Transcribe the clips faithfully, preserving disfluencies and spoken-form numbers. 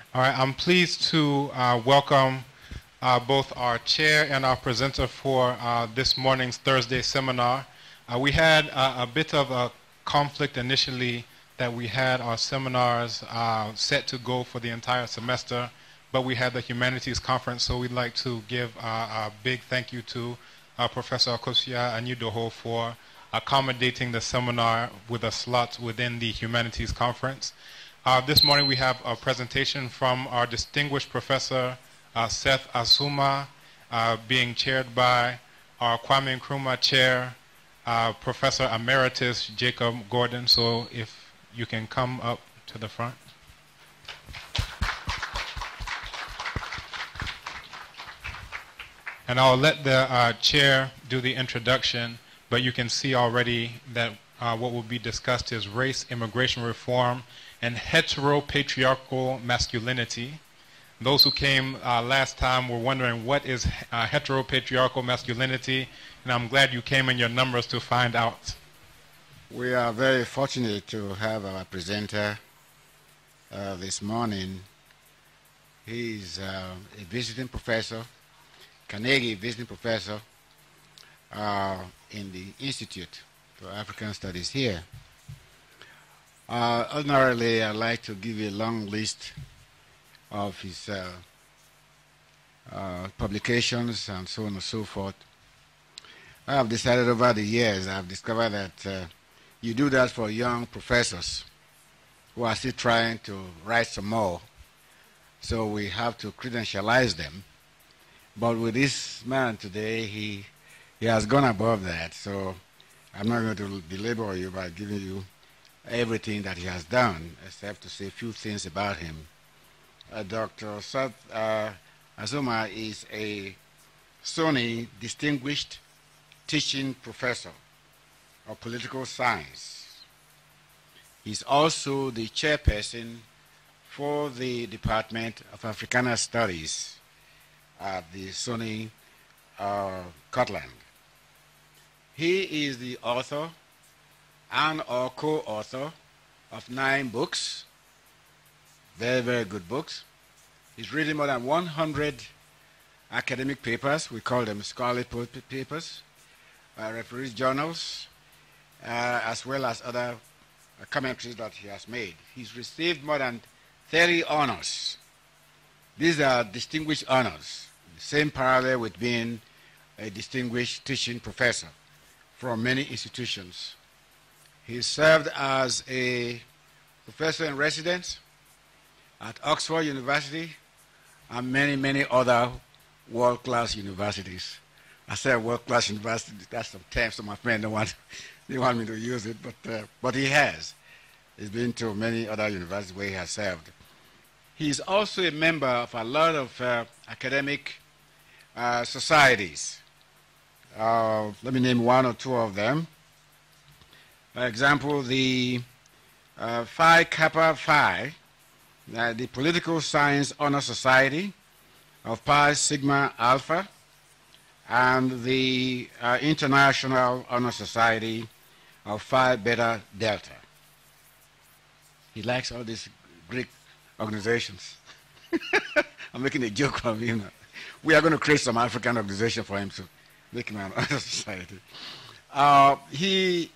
All right, I'm pleased to uh, welcome uh, both our chair and our presenter for uh, this morning's Thursday seminar. Uh, we had uh, a bit of a conflict initially that we had our seminars uh, set to go for the entire semester, but we had the Humanities Conference, so we'd like to give uh, a big thank you to uh, Professor Nketia Anyudoho for accommodating the seminar with a slot within the Humanities Conference. Uh, this morning we have a presentation from our distinguished professor, uh, Seth Asumah, uh, being chaired by our Kwame Nkrumah chair, uh, Professor Emeritus Jacob Gordon. So if you can come up to the front. And I'll let the uh, chair do the introduction, but you can see already that uh, what will be discussed is race, immigration reform, and heteropatriarchal masculinity. Those who came uh, last time were wondering what is uh, heteropatriarchal masculinity, and I'm glad you came in your numbers to find out. We are very fortunate to have our presenter uh, this morning. He's uh, a visiting professor, Carnegie visiting professor uh, in the Institute for African Studies here. Uh, ordinarily, I'd like to give you a long list of his uh, uh, publications and so on and so forth. I have decided over the years, I've discovered that uh, you do that for young professors who are still trying to write some more. So we have to credentialize them. But with this man today, he, he has gone above that. So I'm not going to belabor you by giving you everything that he has done, except to say a few things about him. Uh, Doctor Seth uh, Asumah is a SUNY Distinguished Teaching Professor of Political Science. He's also the chairperson for the Department of Africana Studies at the SUNY uh, Cortland. He is the author and or co-author of nine books, very, very good books. He's written more than one hundred academic papers. We call them scholarly papers, uh, refereed journals, uh, as well as other uh, commentaries that he has made. He's received more than thirty honors. These are distinguished honors, the same parallel with being a distinguished teaching professor from many institutions. He served as a professor in residence at Oxford University and many, many other world-class universities. I say world-class university, that's some term, so my friend don't want, they want me to use it, but, uh, but he has. He's been to many other universities where he has served. He's also a member of a lot of uh, academic uh, societies. Uh, let me name one or two of them. For example, the uh, Phi Kappa Phi, uh, the Political Science Honor Society of Pi Sigma Alpha, and the uh, International Honor Society of Phi Beta Delta. He likes all these Greek organizations. I'm making a joke from him. We are going to create some African organization for him to make him an honor society. Uh, he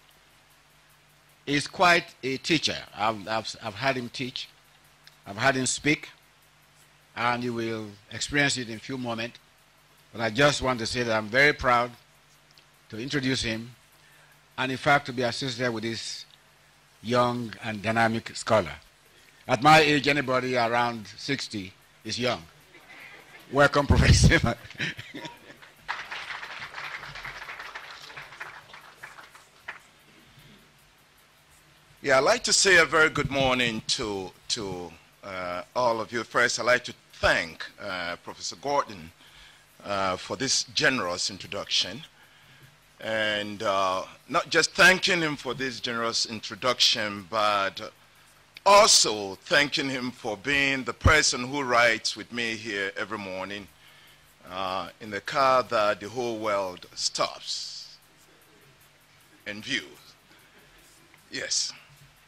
is quite a teacher. I've, I've, I've had him teach. I've had him speak. And you will experience it in a few moments. But I just want to say that I'm very proud to introduce him and, in fact, to be associated with this young and dynamic scholar. At my age, anybody around sixty is young. Welcome, Professor. Yeah, I'd like to say a very good morning to, to uh, all of you. First, I'd like to thank uh, Professor Gordon uh, for this generous introduction. And uh, not just thanking him for this generous introduction, but also thanking him for being the person who rides with me here every morning uh, in the car that the whole world stops and views. Yes.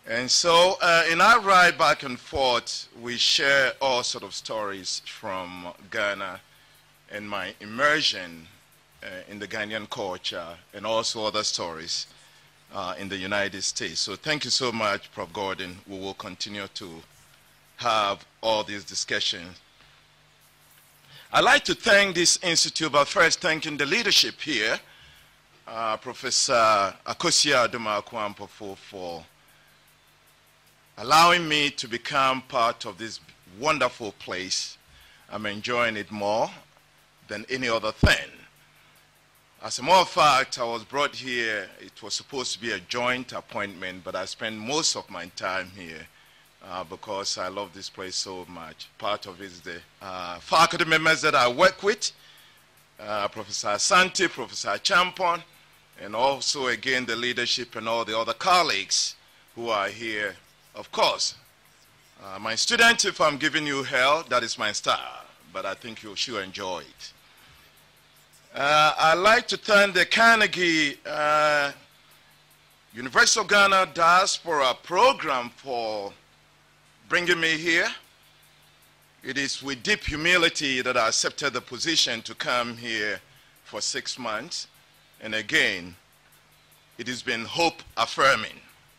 And so uh, in our ride back and forth, we share all sort of stories from Ghana and my immersion uh, in the Ghanaian culture, and also other stories uh, in the United States. So thank you so much, Professor Gordon. We will continue to have all these discussions. I'd like to thank this institute, but first thanking the leadership here, uh, Professor Akosia Adumakwampo, for, for allowing me to become part of this wonderful place. I'm enjoying it more than any other thing. As a matter of fact, I was brought here, it was supposed to be a joint appointment, but I spent most of my time here uh, because I love this place so much. Part of it is the uh, faculty members that I work with, uh, Professor Asante, Professor Champon, and also again the leadership and all the other colleagues who are here. Of course, uh, my students, if I'm giving you hell, that is my style, but I think you should enjoy it. Uh, I'd like to thank the Carnegie uh, University of Ghana Diaspora Program for bringing me here. It is with deep humility that I accepted the position to come here for six months. And again, it has been hope affirming.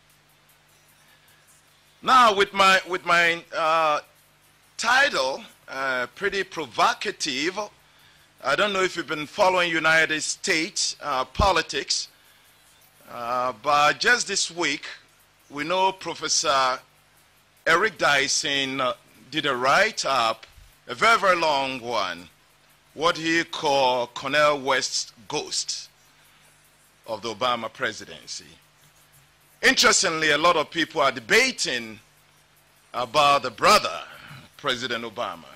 Now, with my, with my uh, title, uh, pretty provocative, I don't know if you've been following United States uh, politics, uh, but just this week, we know Professor Eric Dyson uh, did a write-up, a very, very long one, what he called Cornel West's ghost of the Obama presidency. Interestingly, a lot of people are debating about the brother, President Obama.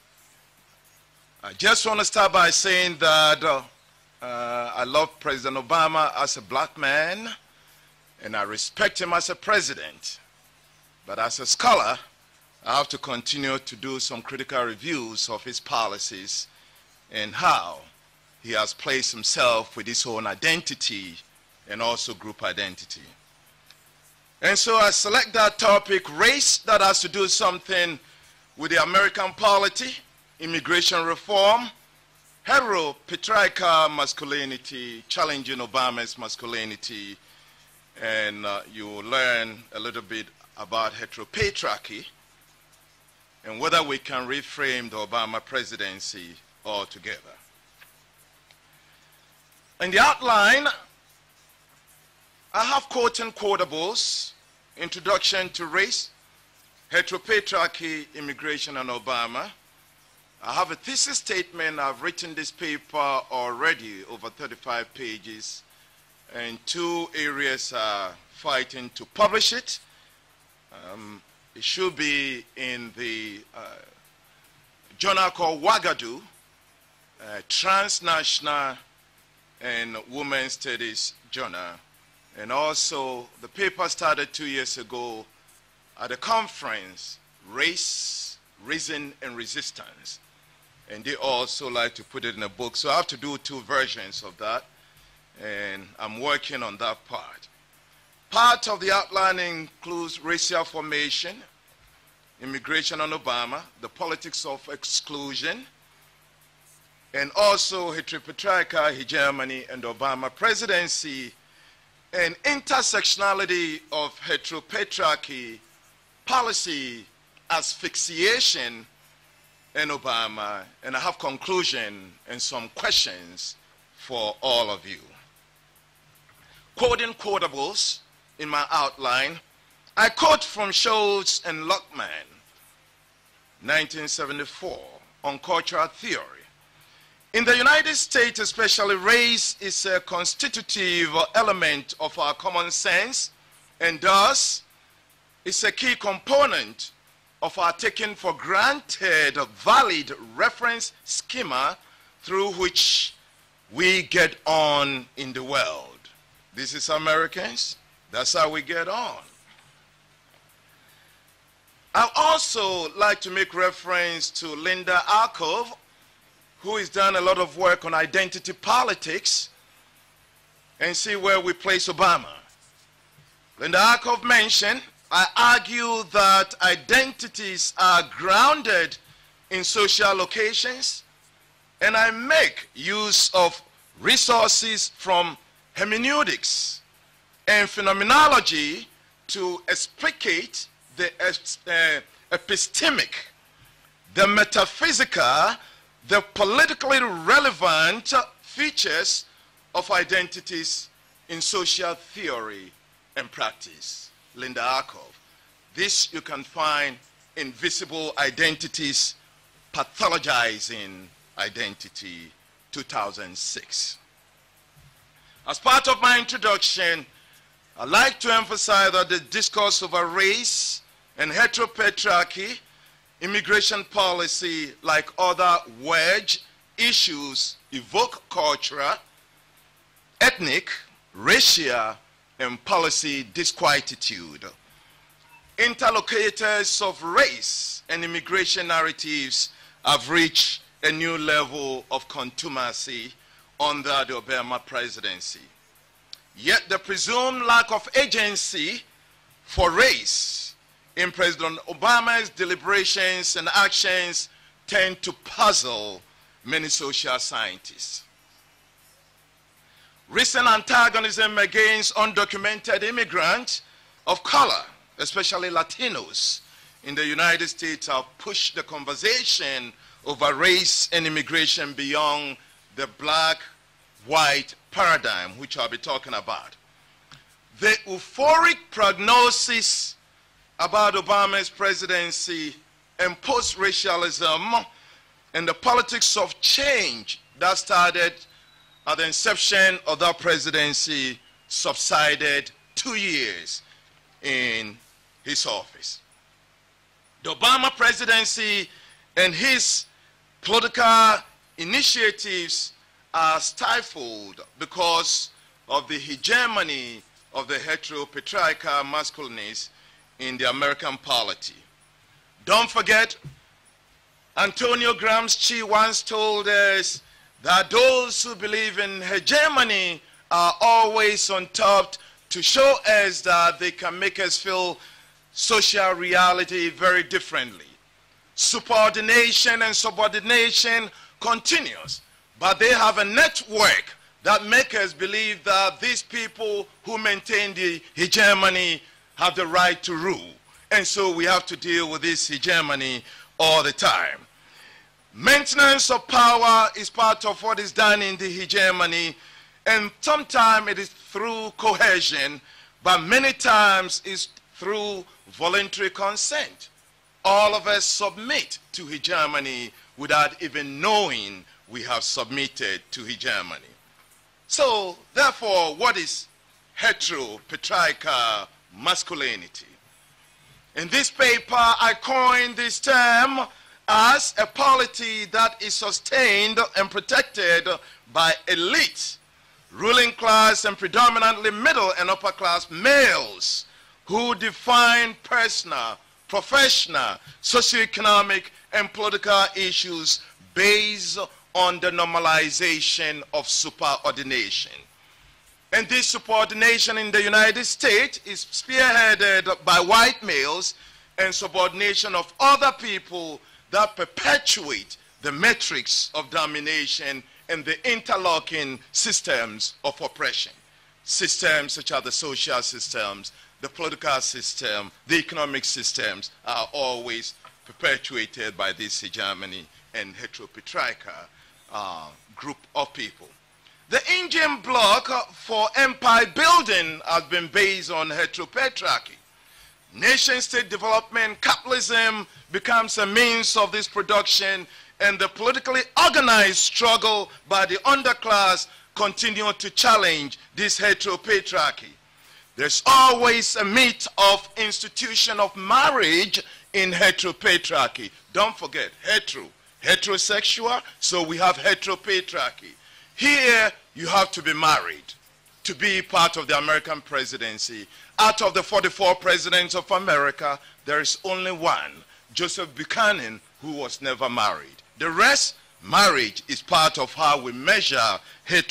I just want to start by saying that uh, uh, I love President Obama as a black man, and I respect him as a president. But as a scholar, I have to continue to do some critical reviews of his policies and how he has placed himself with his own identity and also group identity. And so I select that topic, race, that has to do something with the American polity, immigration reform, heteropatriarchal masculinity, challenging Obama's masculinity, and uh, you will learn a little bit about heteropatriarchy and whether we can reframe the Obama presidency altogether. In the outline, I have quote and quotables, introduction to race, heteropatriarchy, immigration, and Obama. I have a thesis statement. I've written this paper already, over thirty-five pages, and two areas are fighting to publish it. Um, it should be in the uh, journal called Ouagadougou, uh, Transnational and Women's Studies Journal. And also, the paper started two years ago at a conference, Race, Reason, and Resistance. And they also like to put it in a book. So I have to do two versions of that, and I'm working on that part. Part of the outline includes racial formation, immigration on Obama, the politics of exclusion, and also heteropatriarchal hegemony and Obama presidency, and intersectionality of heteropatriarchy, policy asphyxiation in Obama, and I have conclusion and some questions for all of you. Quoting quotables in my outline, I quote from Schultz and Luckman, nineteen seventy-four, on cultural theory. In the United States, especially, race is a constitutive element of our common sense, and thus is a key component of our taken for granted valid reference schema through which we get on in the world. This is Americans. That's how we get on. I also like to make reference to Linda Alcove, who has done a lot of work on identity politics, and see where we place Obama. Linda Alcove mentioned I argue that identities are grounded in social locations, and I make use of resources from hermeneutics and phenomenology to explicate the uh, epistemic, the metaphysical, the politically relevant features of identities in social theory and practice. Linda Arkov. This you can find in Visible Identities, Pathologizing Identity, two thousand six. As part of my introduction, I'd like to emphasize that the discourse over race and heteropatriarchy, immigration policy, like other wedge issues, evoke cultural, ethnic, racial, and policy disquietude. Interlocutors of race and immigration narratives have reached a new level of contumacy under the Obama presidency. Yet the presumed lack of agency for race in President Obama's deliberations and actions tend to puzzle many social scientists. Recent antagonism against undocumented immigrants of color, especially Latinos, in the United States have pushed the conversation over race and immigration beyond the black-white paradigm, which I'll be talking about. The euphoric prognosis about Obama's presidency and post-racialism and the politics of change that started at the inception of that presidency subsided two years in his office. The Obama presidency and his political initiatives are stifled because of the hegemony of the heteropatriarchal masculinities in the American polity. Don't forget, Antonio Gramsci once told us that those who believe in hegemony are always on top to show us that they can make us feel social reality very differently. Subordination and subordination continues, but they have a network that makes us believe that these people who maintain the hegemony have the right to rule. And so we have to deal with this hegemony all the time. Maintenance of power is part of what is done in the hegemony, and sometimes it is through coercion, but many times it's through voluntary consent. All of us submit to hegemony without even knowing we have submitted to hegemony. So, therefore, what is heteropatriarchal masculinity? In this paper, I coined this term as a polity that is sustained and protected by elite, ruling class, and predominantly middle and upper class males who define personal, professional, socioeconomic, and political issues based on the normalization of superordination. And this subordination in the United States is spearheaded by white males and subordination of other people that perpetuate the metrics of domination and the interlocking systems of oppression. Systems such as the social systems, the political system, the economic systems are always perpetuated by this hegemony and heteropatriarchal uh, group of people. The engine block for empire building has been based on heteropatriarchy. Nation-state development, capitalism becomes a means of this production, and the politically organized struggle by the underclass continue to challenge this heteropatriarchy. There's always a myth of institution of marriage in heteropatriarchy. Don't forget, hetero, heterosexual, so we have heteropatriarchy. Here, you have to be married to be part of the American presidency. Out of the forty-four presidents of America, there is only one, Joseph Buchanan, who was never married. The rest, marriage is part of how we measure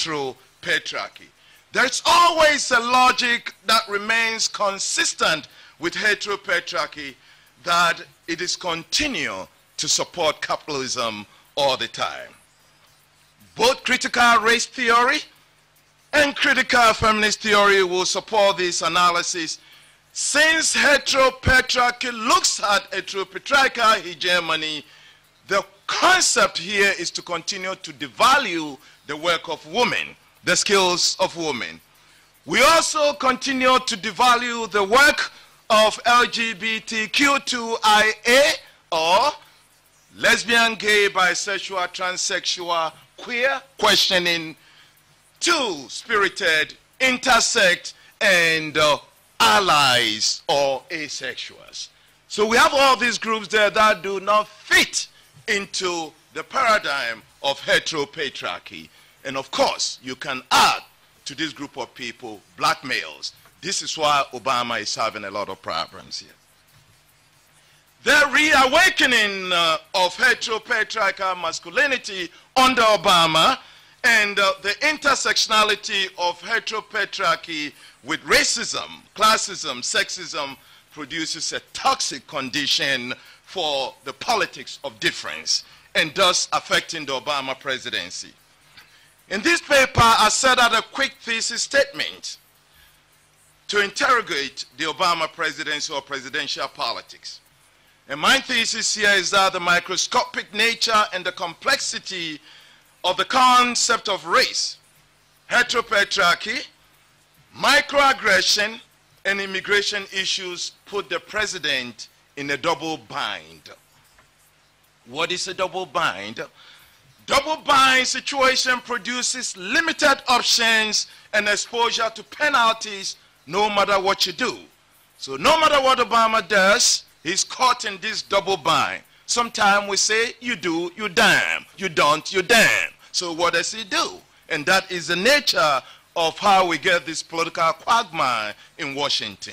heteropatriarchy. There's always a logic that remains consistent with heteropatriarchy that it is continue to support capitalism all the time. Both critical race theory and critical feminist theory will support this analysis, since heteropatriarchy looks at heteropatriarchal hegemony. The concept here is to continue to devalue the work of women, the skills of women. We also continue to devalue the work of L G B T Q two I A, or lesbian, gay, bisexual, transsexual, queer, questioning, two-spirited, intersect, and uh, allies or asexuals. So we have all these groups there that do not fit into the paradigm of heteropatriarchy. And of course, you can add to this group of people black males. This is why Obama is having a lot of problems here. The reawakening uh, of heteropatriarchal masculinity under Obama and uh, the intersectionality of heteropatriarchy with racism, classism, sexism produces a toxic condition for the politics of difference, and thus affecting the Obama presidency. In this paper, I set out a quick thesis statement to interrogate the Obama presidency or presidential politics. And my thesis here is that the microscopic nature and the complexity of the concept of race, heteropatriarchy, microaggression, and immigration issues put the president in a double bind. What is a double bind? Double bind situation produces limited options and exposure to penalties no matter what you do. So no matter what Obama does, he's caught in this double bind. Sometimes we say, you do, you damn. You don't, you damn. So what does he do? And that is the nature of how we get this political quagmire in Washington.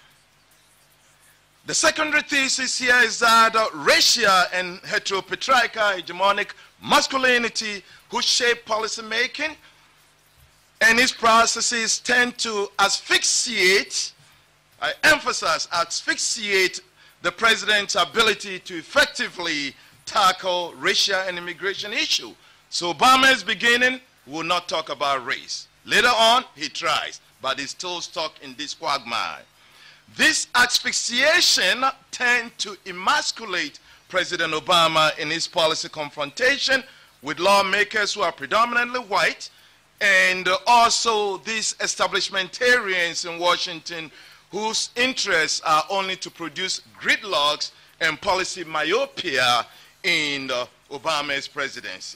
The secondary thesis here is that uh, racial and heteropatriarchal hegemonic masculinity who shape policymaking and its processes tend to asphyxiate, I emphasize asphyxiate, the president's ability to effectively tackle racial and immigration issue. So Obama is beginning, will not talk about race. Later on, he tries, but he's still stuck in this quagmire. This asphyxiation tends to emasculate President Obama in his policy confrontation with lawmakers who are predominantly white, and also these establishmentarians in Washington whose interests are only to produce gridlocks and policy myopia in uh, Obama's presidency.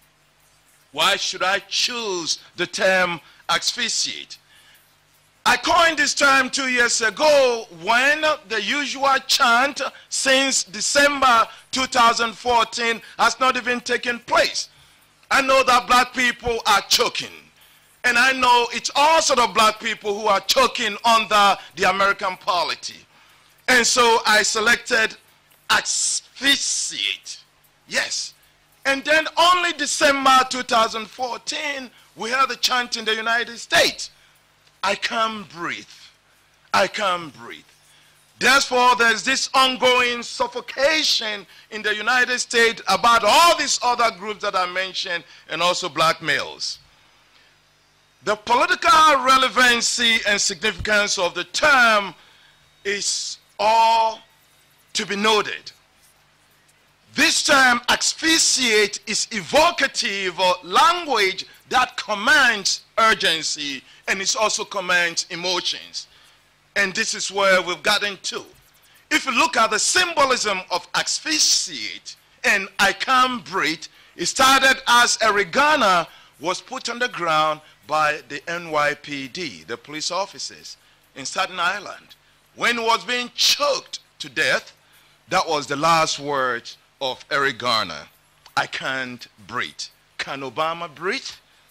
Why should I choose the term asphyxiate? I coined this term two years ago when the usual chant since December two thousand fourteen has not even taken place. I know that black people are choking. And I know it's all sort of black people who are choking under the American polity. And so I selected asphyxiate. Yes. And then only December two thousand fourteen, we had the chant in the United States. I can't breathe. I can't breathe. Therefore, there's this ongoing suffocation in the United States about all these other groups that I mentioned, and also black males. The political relevancy and significance of the term is all to be noted. This term, asphyxiate, is evocative language that commands urgency, and it also commands emotions. And this is where we've gotten to. If you look at the symbolism of asphyxiate and I can't breathe, it started as a regana was put on the ground by the N Y P D, the police officers in Staten Island. When he was being choked to death, that was the last words of Eric Garner. I can't breathe. Can Obama breathe?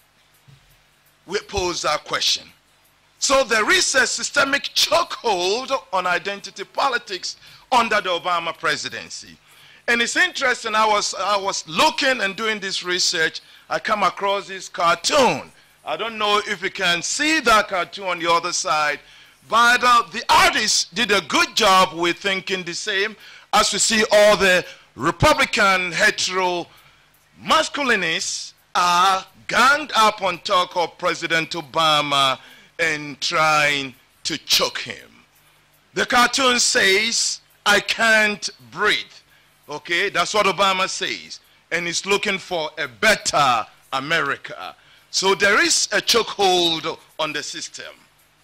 We pose that question. So there is a systemic chokehold on identity politics under the Obama presidency. And it's interesting, I was, I was looking and doing this research, I come across this cartoon. I don't know if you can see that cartoon on the other side, But uh, the artists did a good job with thinking the same, as we see all the Republican hetero masculinists are ganged up on top of President Obama and trying to choke him. The cartoon says, "I can't breathe." Okay, that's what Obama says. And he's looking for a better America. So there is a chokehold on the system.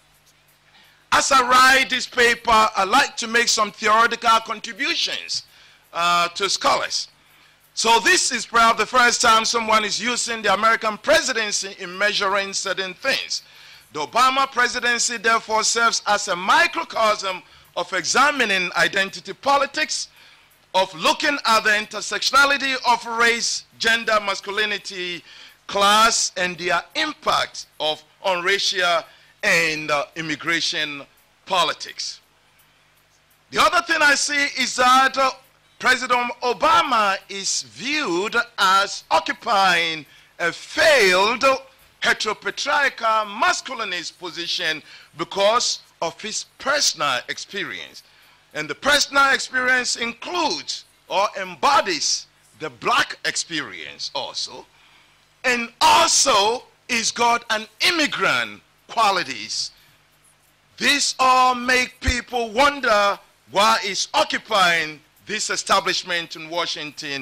As I write this paper, I like to make some theoretical contributions uh, to scholars. So this is perhaps the first time someone is using the American presidency in measuring certain things. The Obama presidency therefore serves as a microcosm of examining identity politics, of looking at the intersectionality of race, gender, masculinity, class, and their impact of, on racial and uh, immigration politics. The other thing I see is that uh, President Obama is viewed as occupying a failed heteropatriarchal masculinist position because of his personal experience. And the personal experience includes or embodies the black experience also. And also he's got an immigrant qualities. These all make people wonder why he's occupying this establishment in Washington.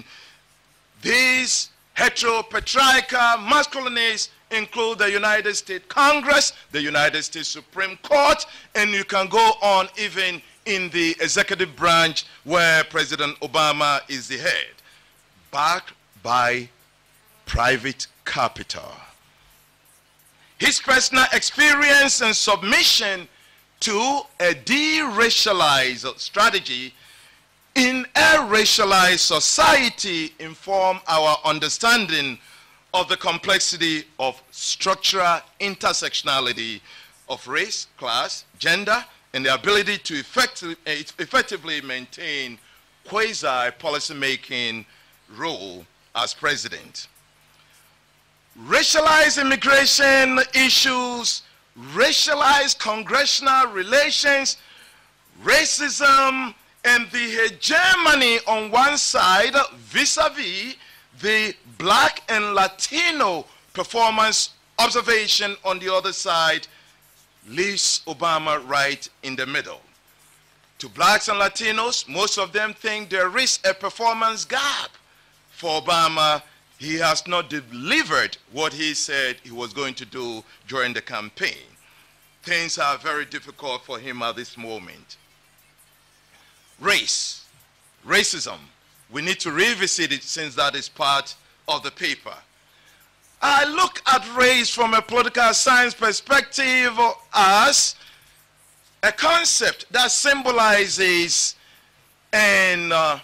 These heteropatriarchal masculinists include the United States Congress, the United States Supreme Court, and you can go on even in the executive branch where President Obama is the head, backed by private capital. His personal experience and submission to a de-racialized strategy in a racialized society inform our understanding of the complexity of structural intersectionality of race, class, gender, and the ability to effective, effectively maintain quasi-policymaking role as president. Racialized immigration issues, racialized congressional relations, racism, and the hegemony on one side vis-a-vis the black and Latino performance observation on the other side leaves Obama right in the middle. To blacks and Latinos, most of them think there is a performance gap. For Obama, he has not delivered what he said he was going to do during the campaign. Things are very difficult for him at this moment. Race, racism, we need to revisit it since that is part of the paper. I look at race from a political science perspective as a concept that symbolizes and uh,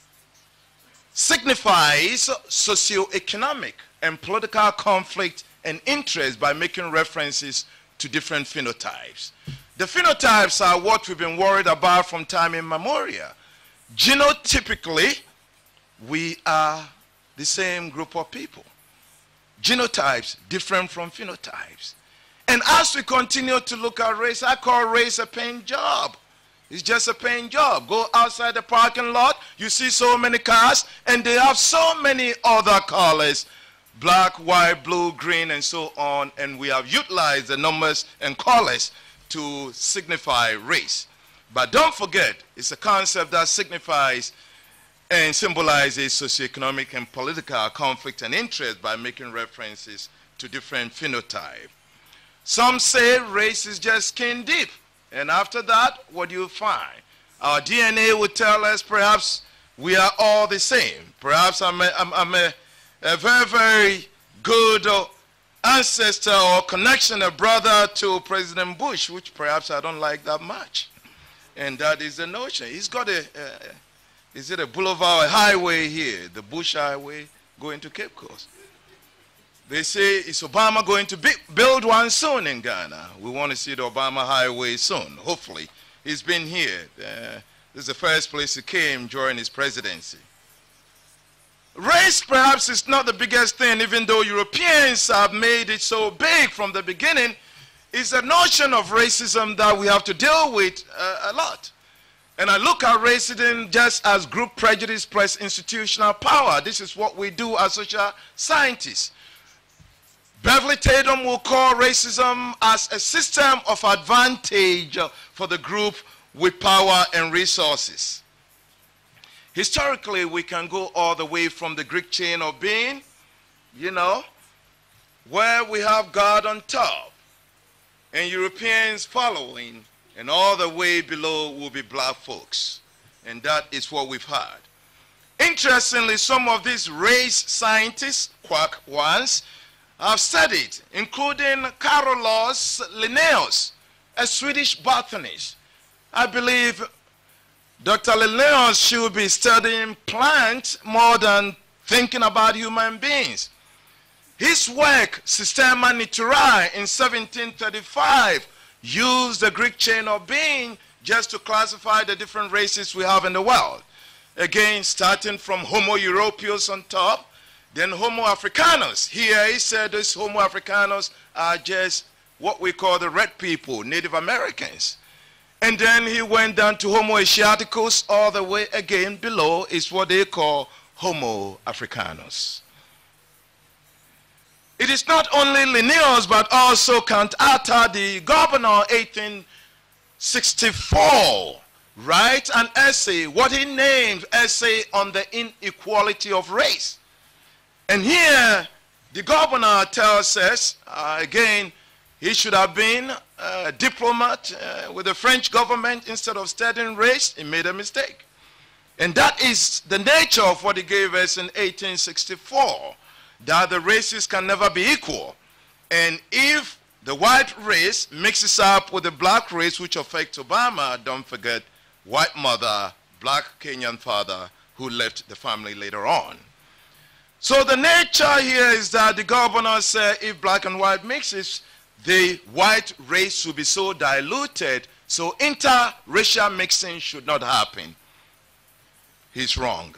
signifies socioeconomic and political conflict and interest by making references to different phenotypes. The phenotypes are what we've been worried about from time immemorial. Genotypically, we are the same group of people. Genotypes different from phenotypes. And as we continue to look at race, I call race a paying job. It's just a paying job. Go outside the parking lot, you see so many cars, and they have so many other colors, black, white, blue, green, and so on, and we have utilized the numbers and colors to signify race. But don't forget, it's a concept that signifies and symbolizes socioeconomic and political conflict and interest by making references to different phenotypes. Some say race is just skin deep, and after that, what do you find? Our D N A would tell us perhaps we are all the same. Perhaps I'm a, I'm, I'm a, a very, very good uh, ancestor or connection, a brother to President Bush, which perhaps I don't like that much. And that is the notion. He's got a, a is it a boulevard, a highway here, the Bush Highway going to Cape Coast. They say, is Obama going to be, build one soon in Ghana? We want to see the Obama Highway soon, hopefully. He's been here. Uh, this is the first place he came during his presidency. Race perhaps is not the biggest thing, even though Europeans have made it so big from the beginning. is a notion of racism that we have to deal with uh, a lot. And I look at racism just as group prejudice plus institutional power. This is what we do as social scientists. Beverly Tatum will call racism as a system of advantage for the group with power and resources. Historically, we can go all the way from the Greek chain of being, you know, where we have God on top and Europeans following, and all the way below will be black folks. And that is what we've had. Interestingly, some of these race scientists, quack ones, have studied, including Carolus Linnaeus, a Swedish botanist. I believe Doctor Linnaeus should be studying plants more than thinking about human beings. His work, Systema Naturae, in seventeen thirty-five, used the Greek chain of being just to classify the different races we have in the world. Again, starting from Homo europaeus on top, then Homo africanus. Here he said these Homo africanus are just what we call the red people, Native Americans. And then he went down to Homo asiaticus, all the way again below is what they call Homo africanus. It is not only Linnaeus, but also Count Atta, the governor, eighteen sixty-four, write an essay, what he named Essay on the Inequality of Race. And here, the governor tells us, uh, again, he should have been a diplomat uh, with the French government instead of studying race. He made a mistake. And that is the nature of what he gave us in eighteen sixty-four, that the races can never be equal. And if the white race mixes up with the black race, which affects Obama, don't forget, white mother, black Kenyan father, who left the family later on. So the nature here is that the governor said if black and white mixes, the white race will be so diluted, so interracial mixing should not happen. He's wrong.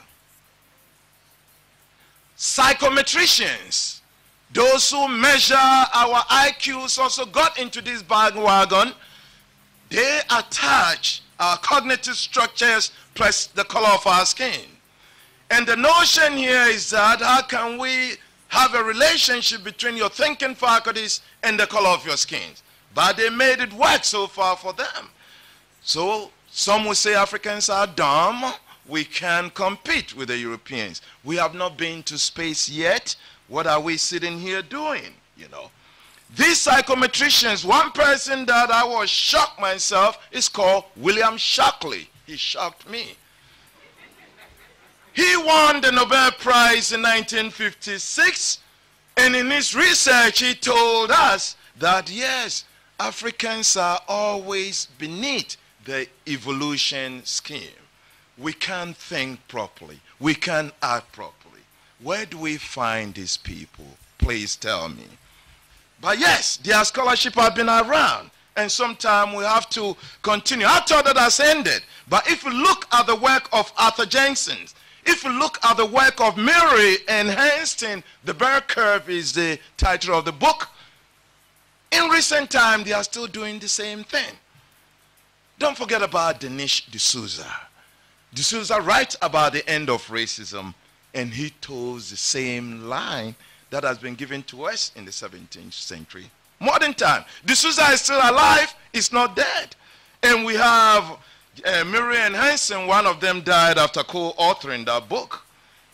Psychometricians, those who measure our I Qs, also got into this bandwagon. They attach our cognitive structures plus the color of our skin. And the notion here is that how can we have a relationship between your thinking faculties and the color of your skin? But they made it work so far for them. So some will say Africans are dumb. We can compete with the Europeans. We have not been to space yet. What are we sitting here doing? You know, these psychometricians, one person that I was shocked myself is called William Shockley. He shocked me. He won the Nobel Prize in nineteen fifty-six, and in his research he told us that yes, Africans are always beneath the evolution scheme. We can't think properly. We can't act properly. Where do we find these people? Please tell me. But yes, their scholarship has been around, and sometime we have to continue. I thought that has ended. But if you look at the work of Arthur Jensen, if you look at the work of Murray and Hainston, The Bear Curve is the title of the book. In recent time, they are still doing the same thing. Don't forget about Dinesh D'Souza. D'Souza writes about the end of racism, and he toes the same line that has been given to us in the seventeenth century. Modern time. D'Souza is still alive, he's not dead. And we have uh, Murray and Hainston, one of them died after co-authoring that book.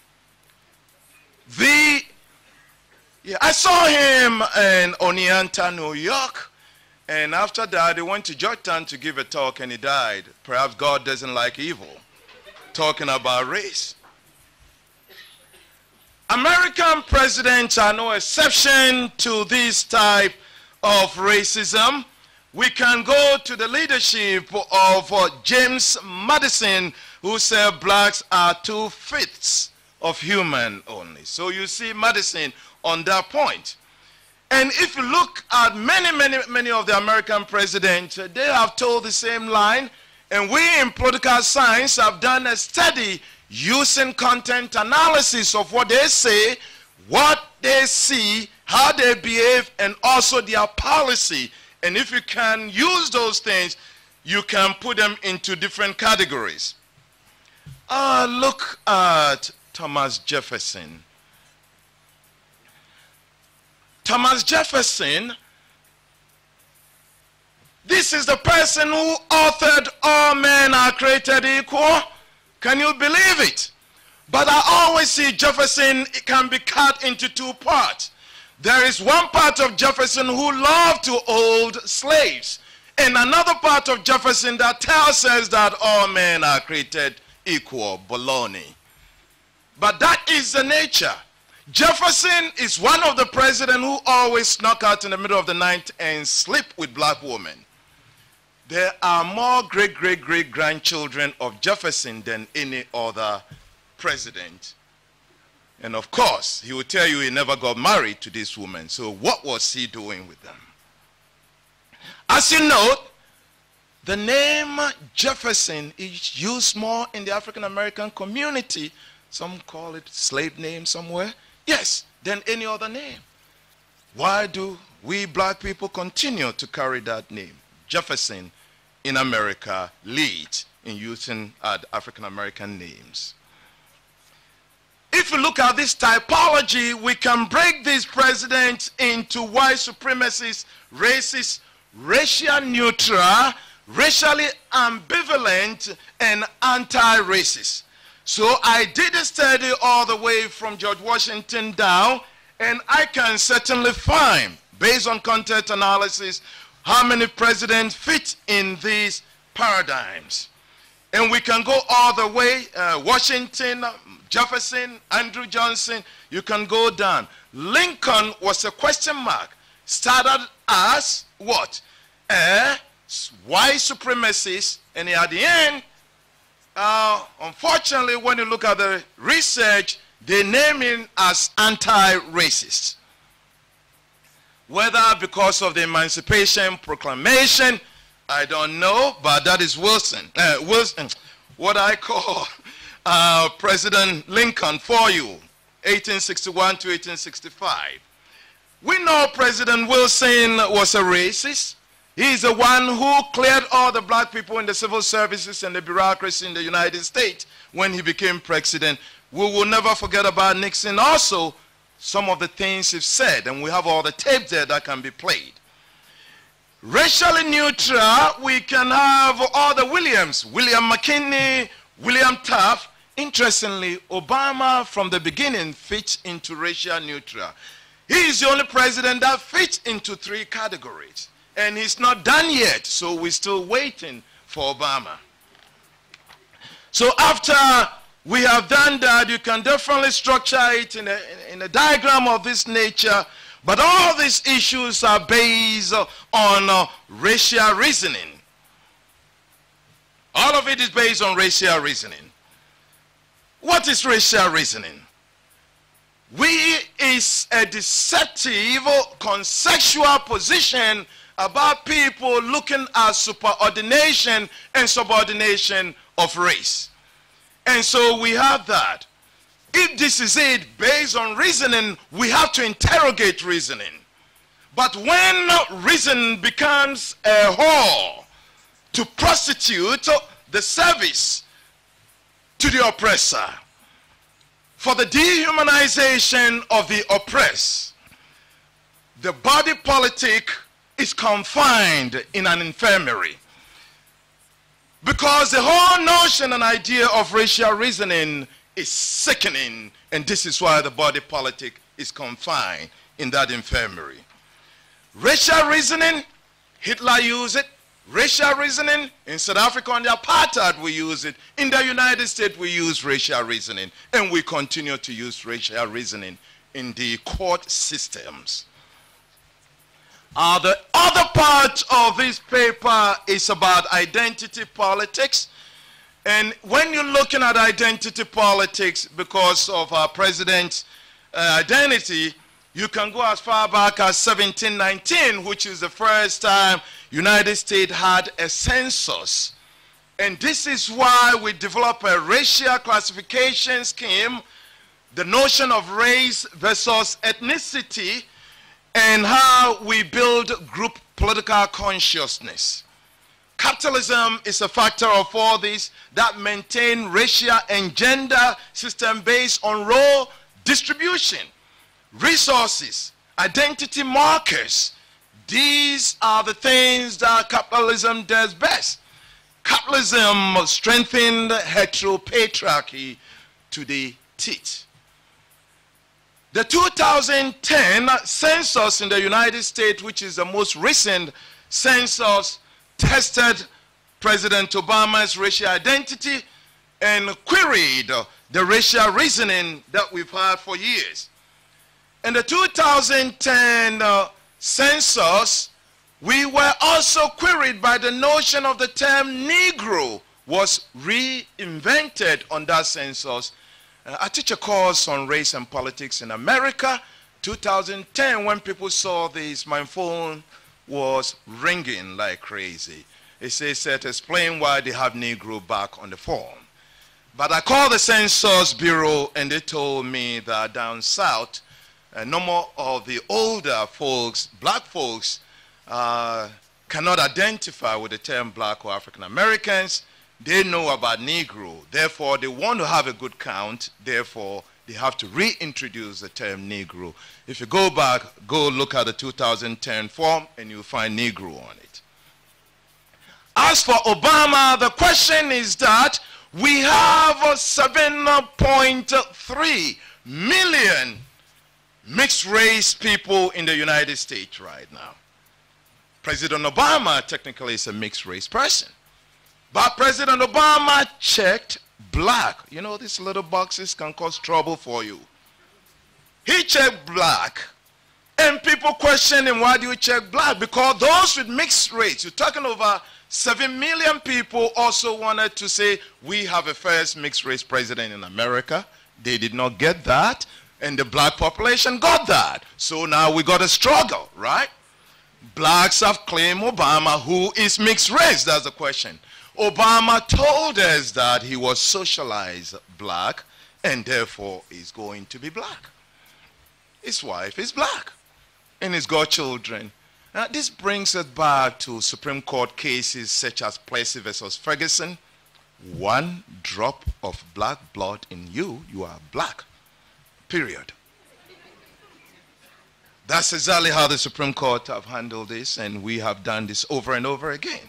The, yeah, I saw him in Oneonta, New York, and after that they went to Georgetown to give a talk and he died. Perhaps God doesn't like evil. Talking about race. American presidents are no exception to this type of racism. We can go to the leadership of uh, James Madison, who said blacks are two-fifths of human only. So you see Madison on that point. And if you look at many, many, many of the American presidents, they have told the same line. And we in political science have done a study using content analysis of what they say, what they see, how they behave, and also their policy. And if you can use those things, you can put them into different categories. Uh, look at Thomas Jefferson. Thomas Jefferson, this is the person who authored All Men Are Created Equal. Can you believe it? But I always see Jefferson, it can be cut into two parts. There is one part of Jefferson who loved to hold slaves, and another part of Jefferson that tells us that all men are created equal. Baloney. But that is the nature. Jefferson is one of the presidents who always snuck out in the middle of the night and slept with black women. There are more great-great-great-grandchildren of Jefferson than any other president. And of course, he will tell you he never got married to this woman. So what was he doing with them? As you know, the name Jefferson is used more in the African-American community. Some call it slave name somewhere. Yes, than any other name. Why do we black people continue to carry that name? Jefferson in America leads in using uh, African-American names. If you look at this typology, we can break these presidents into white supremacists, racist, racial neutral, racially ambivalent, and anti-racist. So I did a study all the way from George Washington down, and I can certainly find, based on content analysis, how many presidents fit in these paradigms. And we can go all the way, uh, Washington, Jefferson, Andrew Johnson, you can go down. Lincoln was a question mark. Started as what? A white supremacist, and at the end, uh, unfortunately, when you look at the research, they name him as anti-racist. Whether because of the Emancipation Proclamation, I don't know, but that is Wilson. Uh, Wilson, what I call uh, President Lincoln for you, eighteen sixty-one to eighteen sixty-five. We know President Wilson was a racist. He's the one who cleared all the black people in the civil services and the bureaucracy in the United States when he became president. We will never forget about Nixon also, some of the things he said, and we have all the tapes there that can be played. Racially neutral, we can have all the Williams, William McKinley, William Taft. Interestingly, Obama from the beginning fits into racial neutral. He is the only president that fits into three categories. And he's not done yet, so we're still waiting for Obama. So after we have done that, you can definitely structure it in a, in a diagram of this nature. But all these issues are based on uh, racial reasoning. All of it is based on racial reasoning. What is racial reasoning? We is a deceptive, conceptual position about people looking at superordination and subordination of race. And so we have that. If this is it based on reasoning, we have to interrogate reasoning. But when reason becomes a whore to prostitute the service to the oppressor, for the dehumanization of the oppressed, the body politic is confined in an infirmary. Because the whole notion and idea of racial reasoning is sickening, and this is why the body politic is confined in that infirmary. Racial reasoning, Hitler used it. Racial reasoning, in South Africa under apartheid we use it. In the United States we use racial reasoning, and we continue to use racial reasoning in the court systems. Uh, the other part of this paper is about identity politics. And when you're looking at identity politics because of our president's uh, identity, you can go as far back as seventeen nineteen, which is the first time United States had a census. And this is why we developed a racial classification scheme, the notion of race versus ethnicity, and how we build group political consciousness. Capitalism is a factor of all these that maintain racial and gender system based on role distribution, resources, identity markers. These are the things that capitalism does best. Capitalism strengthened heteropatriarchy to the teeth. The two thousand ten census in the United States, which is the most recent census, tested President Obama's racial identity and queried the racial reasoning that we've had for years. In the two thousand ten uh, census, we were also queried by the notion of the term Negro was reinvented on that census. Uh, I teach a course on race and politics in America. two thousand ten, when people saw this, my phone was ringing like crazy. It says, Seth, explain why they have Negro back on the form. But I called the Census Bureau and they told me that down south, a number of the older folks, black folks, uh, cannot identify with the term black or African Americans. They know about Negro. Therefore, they want to have a good count. Therefore, they have to reintroduce the term Negro. If you go back, go look at the two thousand ten form and you'll find Negro on it. As for Obama, the question is that we have seven point three million mixed race people in the United States right now. President Obama technically is a mixed race person. But President Obama checked black. You know, these little boxes can cause trouble for you. He checked black. And people question him, why do you check black? Because those with mixed race, you're talking over seven million people, also wanted to say, we have a first mixed race president in America. They did not get that. And the black population got that. So now we got a struggle, right? Blacks have claimed Obama, who is mixed race. That's the question. Obama told us that he was socialized black and therefore is going to be black. His wife is black and he's got children. Now, this brings us back to Supreme Court cases such as Plessy versus Ferguson. One drop of black blood in you, you are black. Period. That's exactly how the Supreme Court have handled this, and we have done this over and over again.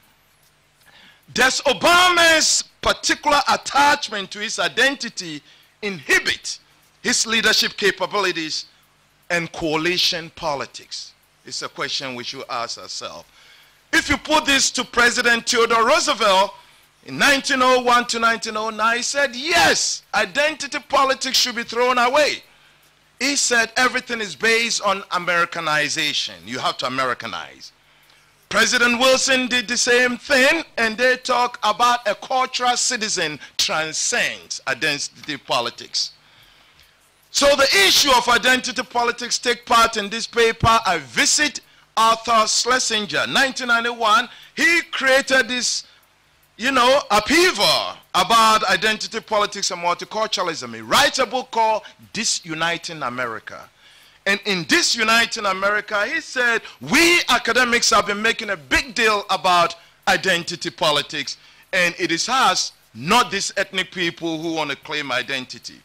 Does Obama's particular attachment to his identity inhibit his leadership capabilities and coalition politics? It's a question we should ask ourselves. If you put this to President Theodore Roosevelt in nineteen oh one to nineteen oh nine, he said, yes, identity politics should be thrown away. He said everything is based on Americanization. You have to Americanize. President Wilson did the same thing, and they talk about a cultural citizen transcends identity politics. So the issue of identity politics take part in this paper. I visit Arthur Schlesinger. nineteen ninety-one, he created this, you know, upheaval about identity politics and multiculturalism. He writes a book called Disuniting America. And in Disuniting America, he said, we academics have been making a big deal about identity politics, and it is us, not these ethnic people who want to claim identity.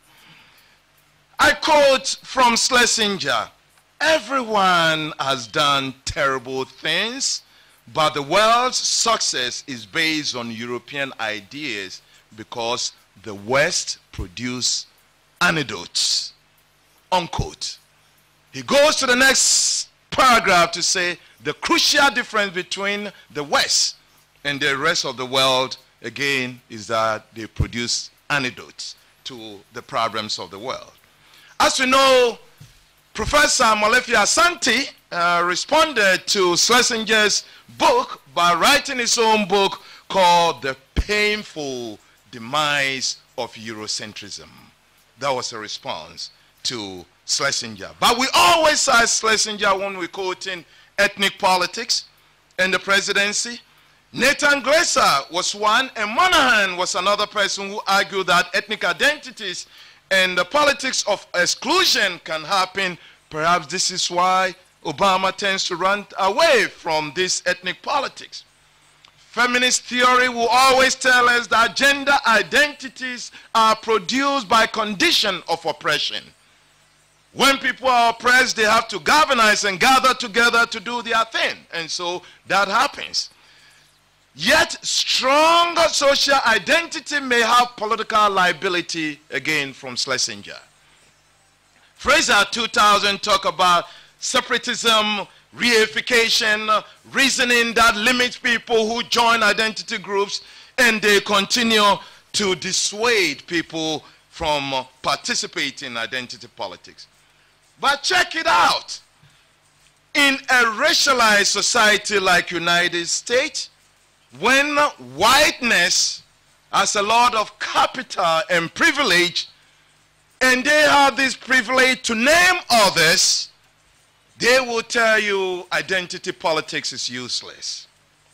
I quote from Schlesinger, everyone has done terrible things, but the world's success is based on European ideas because the West produced anecdotes, unquote. He goes to the next paragraph to say the crucial difference between the West and the rest of the world, again, is that they produce anecdotes to the problems of the world. As we know, Professor Molefi Asante uh, responded to Schlesinger's book by writing his own book called The Painful Demise of Eurocentrism. That was a response to Schlesinger. But we always cite Schlesinger when we're quoting ethnic politics and the presidency. Nathan Glaser was one, and Monahan was another person who argued that ethnic identities and the politics of exclusion can happen. Perhaps this is why Obama tends to run away from this ethnic politics. Feminist theory will always tell us that gender identities are produced by condition of oppression. When people are oppressed, they have to galvanize and gather together to do their thing. And so that happens. Yet strong social identity may have political liability, again from Schlesinger. Fraser two thousand talk about separatism, reification, reasoning that limits people who join identity groups, and they continue to dissuade people from participating in identity politics. But check it out. In a racialized society like United States, when whiteness has a lot of capital and privilege, and they have this privilege to name others, they will tell you identity politics is useless.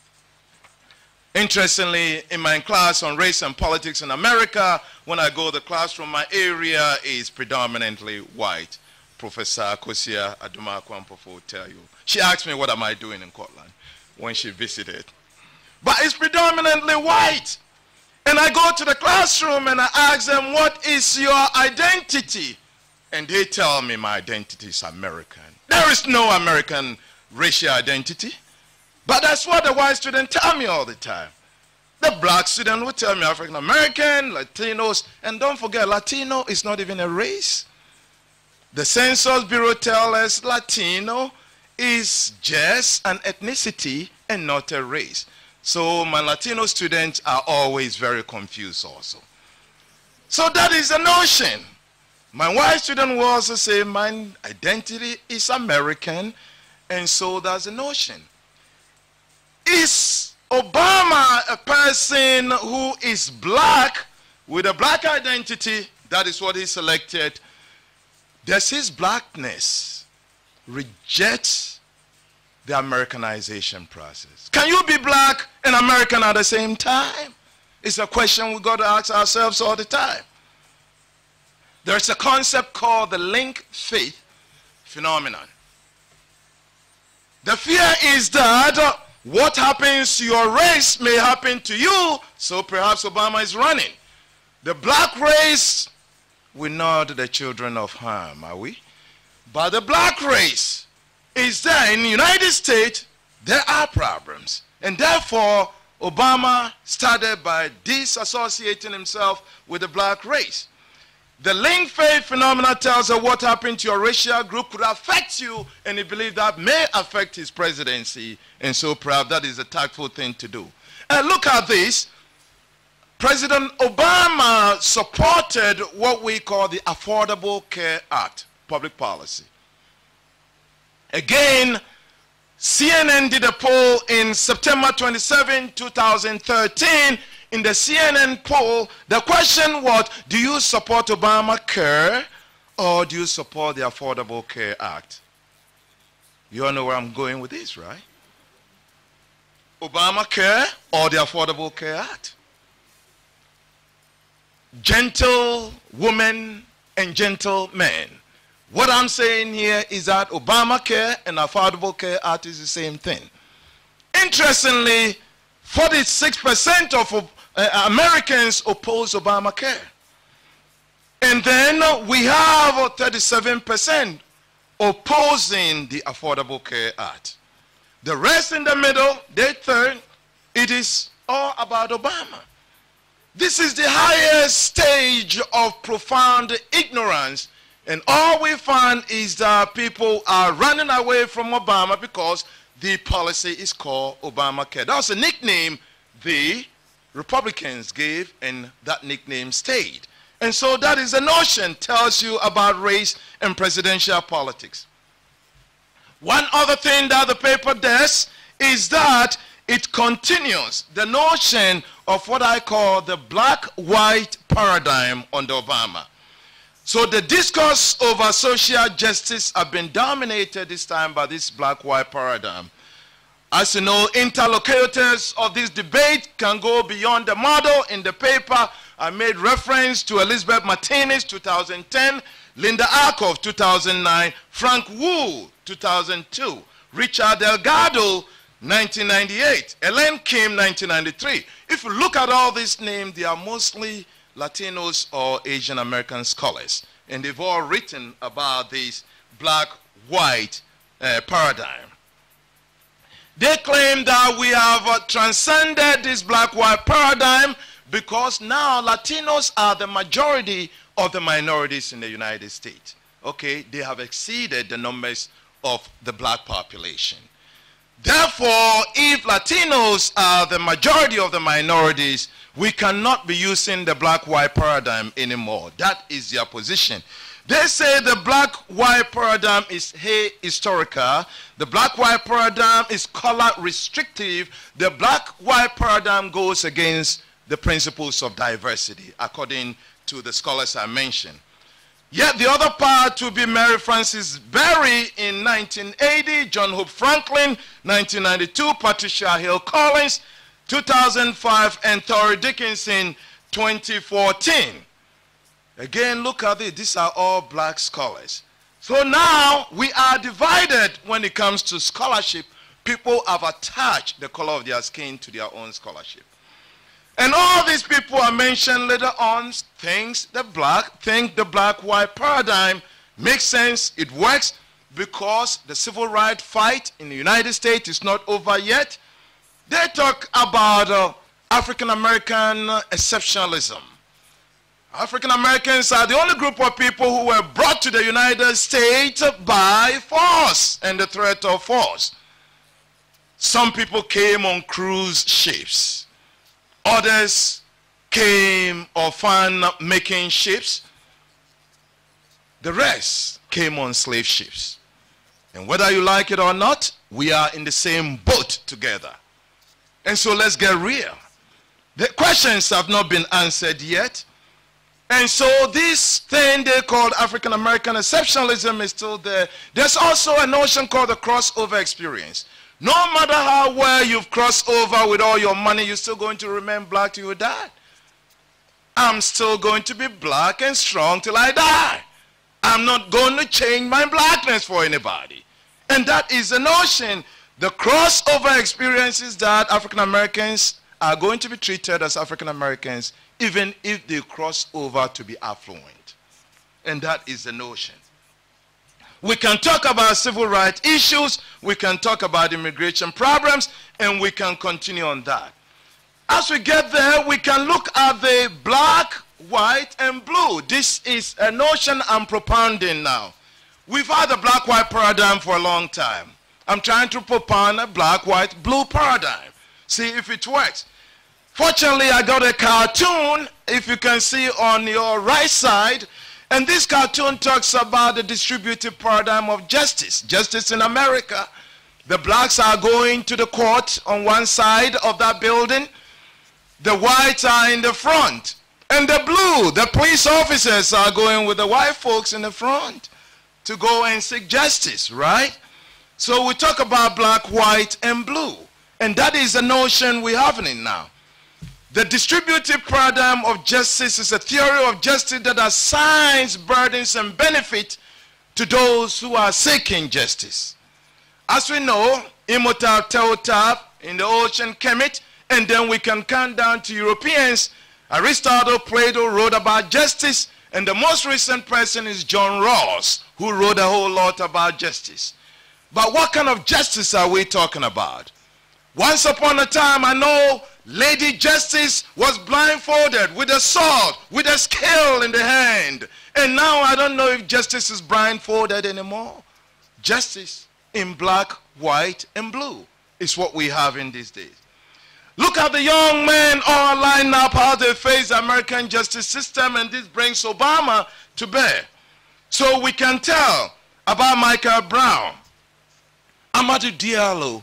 Interestingly, in my class on race and politics in America, when I go to the classroom, my area is predominantly white. Professor Kosia Adumakwampofo will tell you. She asked me, what am I doing in Cortland, when she visited. But it's predominantly white. And I go to the classroom and I ask them, what is your identity? And they tell me my identity is American. There is no American racial identity. But that's what the white students tell me all the time. The black student will tell me African American, Latinos, and don't forget, Latino is not even a race. The Census Bureau tells us Latino is just an ethnicity and not a race. So my Latino students are always very confused also. So that is the notion. My white student will also say my identity is American, and so that's the notion. Is Obama a person who is black with a black identity? That is what he selected. Does his blackness reject the Americanization process? Can you be black and American at the same time? It's a question we've got to ask ourselves all the time. There's a concept called the link faith phenomenon. The fear is that what happens to your race may happen to you, so perhaps Obama is running. The black race, we're not the children of harm, are we? But the black race is there. In the United States, there are problems. And therefore, Obama started by disassociating himself with the black race. The link faith phenomena tells us what happened to your racial group could affect you, and he believed that may affect his presidency, and so perhaps that is a tactful thing to do. And look at this. President Obama supported what we call the Affordable Care Act, public policy. Again, C N N did a poll in September twenty-seventh, two thousand thirteen. In the C N N poll, the question was, do you support Obamacare or do you support the Affordable Care Act? You all know where I'm going with this, right? Obamacare or the Affordable Care Act? Gentle women and gentle men. What I'm saying here is that Obamacare and Affordable Care Act is the same thing. Interestingly, forty-six percent of uh, Americans oppose Obamacare. And then uh, we have thirty-seven percent opposing the Affordable Care Act. The rest in the middle, they think it is all about Obama. This is the highest stage of profound ignorance, and all we find is that people are running away from Obama because the policy is called Obamacare. That was a nickname the Republicans gave, and that nickname stayed. And so that is the notion, tells you about race and presidential politics. One other thing that the paper does is that it continues the notion of what I call the black-white paradigm under Obama. So the discourse over social justice have been dominated this time by this black-white paradigm. As you know, interlocutors of this debate can go beyond the model. In the paper, I made reference to Elizabeth Martinez, two thousand ten, Linda Arkoff, two thousand nine, Frank Wu, two thousand two. Richard Delgado, nineteen ninety-eight. Elaine Kim, nineteen ninety-three. If you look at all these names, they are mostly Latinos or Asian American scholars. And they've all written about this black-white uh, paradigm. They claim that we have uh, transcended this black-white paradigm because now Latinos are the majority of the minorities in the United States. Okay, they have exceeded the numbers of the black population. Therefore, if Latinos are the majority of the minorities, we cannot be using the black-white paradigm anymore. That is their position. They say the black-white paradigm is historical. The black-white paradigm is color restrictive. The black-white paradigm goes against the principles of diversity, according to the scholars I mentioned. Yet the other part to be Mary Frances Berry in nineteen eighty, John Hope Franklin, nineteen ninety-two, Patricia Hill Collins, two thousand five, and Tory Dickinson, twenty fourteen. Again, look at it. These are all black scholars. So now we are divided when it comes to scholarship. People have attached the color of their skin to their own scholarship. And all these people are mentioned later on thinks the black, think the black-white paradigm makes sense, it works, because the civil rights fight in the United States is not over yet. They talk about uh, African-American exceptionalism. African-Americans are the only group of people who were brought to the United States by force and the threat of force. Some people came on cruise ships. Others came or found making ships. The rest came on slave ships. And whether you like it or not, we are in the same boat together. And so let's get real. The questions have not been answered yet. And so this thing they called African American exceptionalism is still there. There's also a notion called the crossover experience. No matter how well you've crossed over with all your money, you're still going to remain black till you die. I'm still going to be black and strong till I die. I'm not going to change my blackness for anybody. And that is the notion. The crossover experience is that African Americans are going to be treated as African Americans even if they cross over to be affluent. And that is the notion. We can talk about civil rights issues, we can talk about immigration problems, and we can continue on that. As we get there, we can look at the black, white, and blue. This is a notion I'm propounding now. We've had the black-white paradigm for a long time. I'm trying to propound a black-white, blue paradigm. See if it works. Fortunately, I got a cartoon, if you can see on your right side, and this cartoon talks about the distributive paradigm of justice. Justice in America. The blacks are going to the court on one side of that building. The whites are in the front. And the blue, the police officers are going with the white folks in the front to go and seek justice, right? So we talk about black, white, and blue. And that is the notion we're having now. The distributive paradigm of justice is a theory of justice that assigns burdens and benefit to those who are seeking justice. As we know, Imhotep, Teotep in the ocean Kemet, and then we can count down to Europeans. Aristotle, Plato wrote about justice, and the most recent person is John Rawls, who wrote a whole lot about justice. But what kind of justice are we talking about? Once upon a time, I know Lady Justice was blindfolded with a sword, with a scale in the hand. And now I don't know if justice is blindfolded anymore. Justice in black, white, and blue is what we have in these days. Look at the young men all lined up how they face the American justice system, and this brings Obama to bear. So we can tell about Michael Brown. Amadou Diallo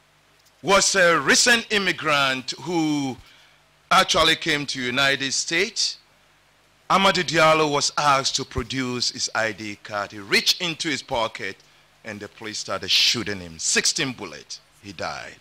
was a recent immigrant who actually came to the United States. Amadou Diallo was asked to produce his I D card. He reached into his pocket and the police started shooting him. sixteen bullets. He died.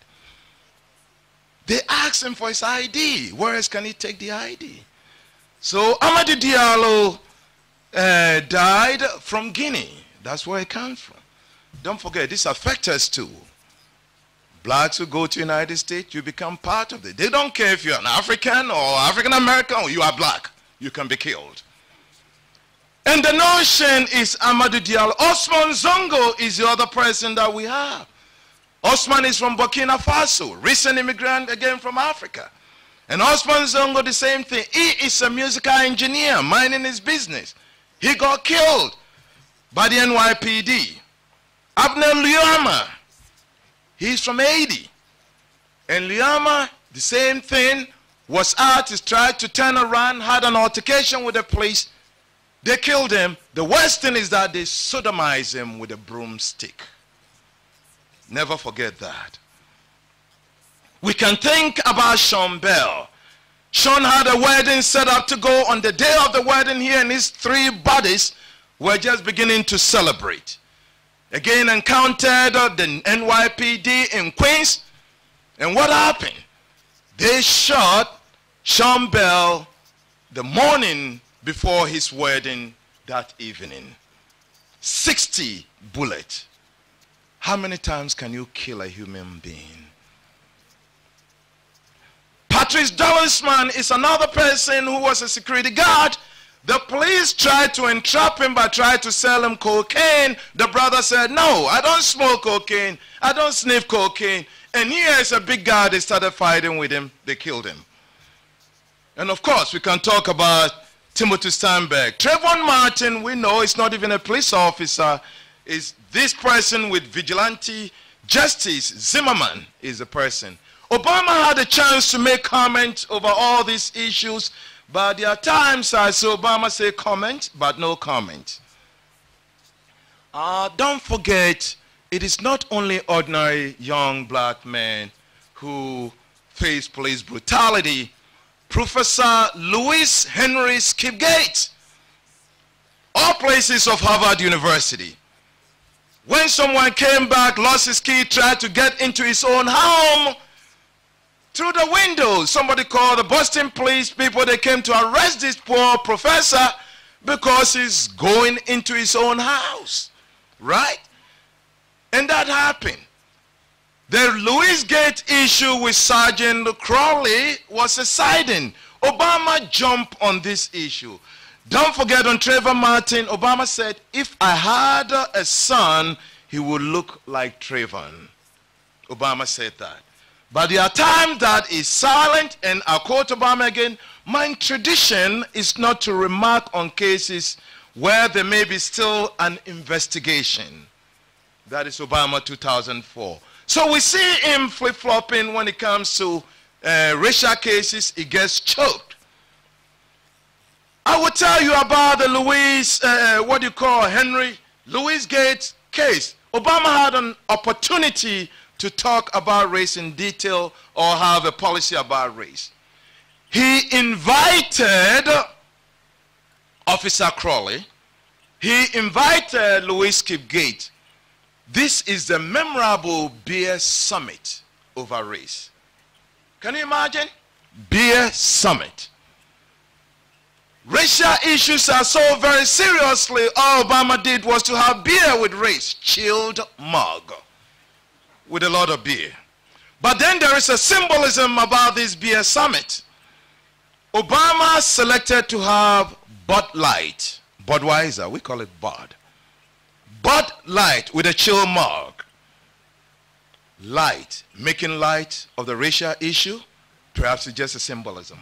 They asked him for his I D. Where else can he take the I D? So Amadou Diallo uh, died from Guinea. That's where he comes from. Don't forget, this affects us too. Blacks who go to the United States, you become part of it. They don't care if you're an African or African American or you are black. You can be killed. And the notion is Amadou Diallo. Osman Zongo is the other person that we have. Osman is from Burkina Faso, recent immigrant again from Africa. And Osman Zongo, the same thing. He is a musical engineer, minding his business. He got killed by the N Y P D. Abner Liama, he's from Haiti. And Liama, the same thing, was artist, tried to turn around, had an altercation with the police. They killed him. The worst thing is that they sodomized him with a broomstick. Never forget that. We can think about Sean Bell. Sean had a wedding set up to go on the day of the wedding here, and his three buddies were just beginning to celebrate. Again, encountered the N Y P D in Queens, and what happened? They shot Sean Bell the morning before his wedding that evening. sixty bullets. How many times can you kill a human being? Patrice Dollinsman is another person who was a security guard. The police tried to entrap him by trying to sell him cocaine. The brother said, no, I don't smoke cocaine. I don't sniff cocaine. And here is a big guy. They started fighting with him. They killed him. And of course, we can talk about Timothy Steinberg. Trayvon Martin, we know, is not even a police officer. Is this person with vigilante justice. Zimmerman is the person. Obama had a chance to make comment over all these issues, but there are times I see Obama say comment, but no comment. Uh, don't forget, it is not only ordinary young black men who face police brutality. Professor Louis Henry Skipgate, all places of Harvard University. When someone came back, lost his key, tried to get into his own home, through the window, somebody called the Boston police people. They came to arrest this poor professor because he's going into his own house, right? And that happened. The Louis Gate issue with Sergeant Crowley was a siding. Obama jumped on this issue. Don't forget, on Trayvon Martin, Obama said, if I had a son, he would look like Trayvon. Obama said that. But there are times that is silent, and I quote Obama again, my tradition is not to remark on cases where there may be still an investigation. That is Obama two thousand four. So we see him flip-flopping when it comes to uh, racial cases. He gets choked. I will tell you about the Louis, uh, what do you call Henry Louis Gates case. Obama had an opportunity to talk about race in detail or have a policy about race. He invited Officer Crowley. He invited Louis Skipgate. This is the memorable beer summit over race. Can you imagine? Beer summit. Racial issues are so very seriously. All Obama did was to have beer with race. Chilled mug with a lot of beer. But then there is a symbolism about this beer summit. Obama selected to have Bud Light. Budweiser, we call it Bud. Bud Light with a chill mug. Light, making light of the racial issue. Perhaps it's just a symbolism.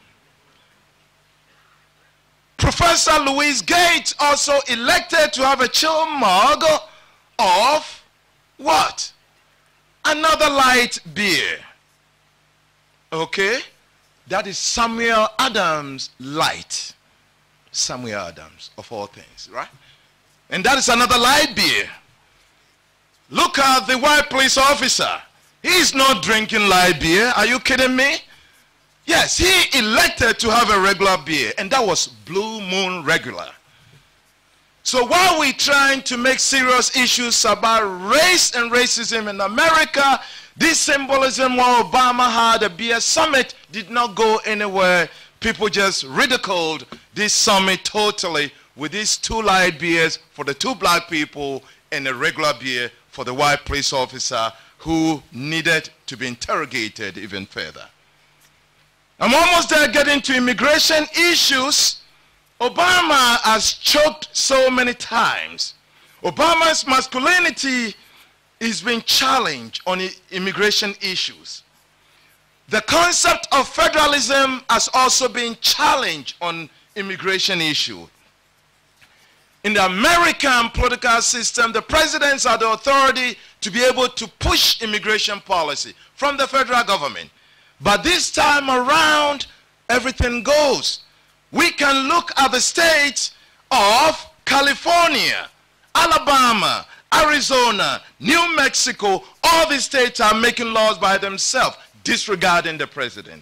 Professor Louis Gates also elected to have a chill mug of what? Another light beer. Okay? That is Samuel Adams Light. Samuel Adams, of all things, right? And that is another light beer. Look at the white police officer. He's not drinking light beer. Are you kidding me? Yes, he elected to have a regular beer, and that was Blue Moon Regular. So while we're trying to make serious issues about race and racism in America, this symbolism while Obama had a beer summit did not go anywhere. People just ridiculed this summit totally with these two light beers for the two black people and a regular beer for the white police officer who needed to be interrogated even further. I'm almost there getting to immigration issues. Obama has choked so many times. Obama's masculinity is being challenged on immigration issues. The concept of federalism has also been challenged on immigration issue. In the American political system, the presidents are the authority to be able to push immigration policy from the federal government. But this time around, everything goes. We can look at the states of California, Alabama, Arizona, New Mexico. All these states are making laws by themselves, disregarding the president.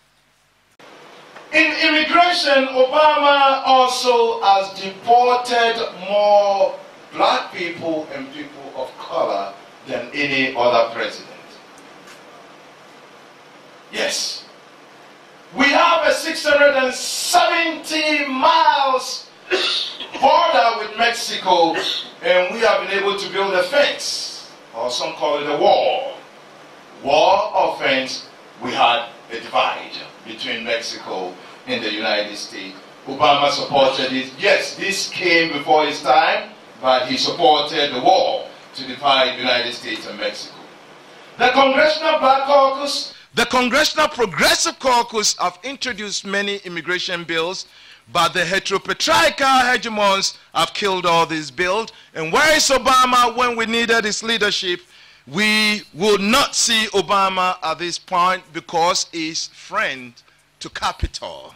In immigration, Obama also has deported more black people and people of color than any other president. Yes. We have a six hundred seventy miles border with Mexico, and we have been able to build a fence, or some call it a wall. Wall or fence, we had a divide between Mexico and the United States. Obama supported it. Yes, this came before his time, but he supported the wall to divide the United States and Mexico. The Congressional Black Caucus, the Congressional Progressive Caucus have introduced many immigration bills, but the heteropatriarchal hegemons have killed all these bills. And where is Obama when we needed his leadership? We will not see Obama at this point because he's friend to capital.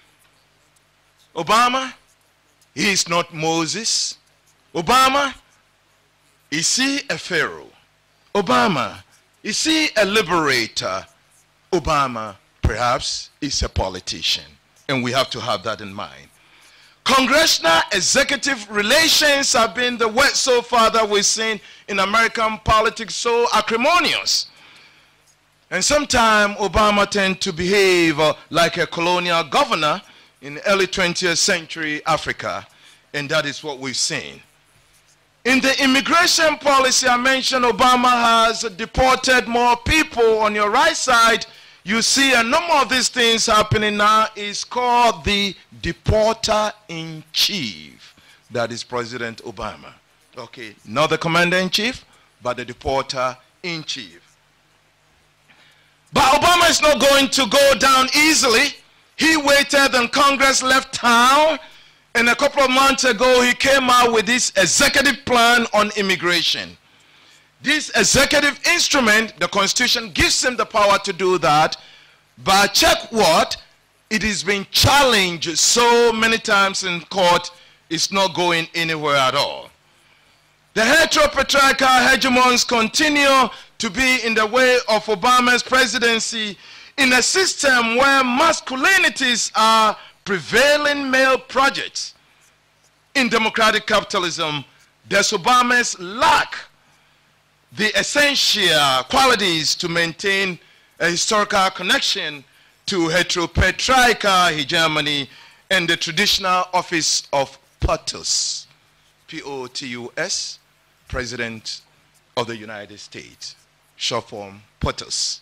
Obama, he is not Moses. Obama, is he a pharaoh? Obama, is he a liberator? Obama, perhaps, is a politician. And we have to have that in mind. Congressional executive relations have been the word so far that we've seen in American politics, so acrimonious. And sometimes Obama tends to behave uh, like a colonial governor in early twentieth century Africa, and that is what we've seen. In the immigration policy I mentioned, Obama has deported more people. On your right side, you see a number of these things happening now. It's called the deporter-in-chief. That is President Obama. Okay, not the commander-in-chief, but the deporter-in-chief. But Obama is not going to go down easily. He waited and Congress left town, and a couple of months ago he came out with this executive plan on immigration. This executive instrument, the Constitution, gives him the power to do that, but check what? It is being challenged so many times in court, it's not going anywhere at all. The heteropatriarchal hegemons continue to be in the way of Obama's presidency in a system where masculinities are prevailing male projects. In democratic capitalism, does Obama's lack the essential qualities to maintain a historical connection to heteropatriarchal hegemony and the traditional office of POTUS, P O T U S, President of the United States, short form POTUS.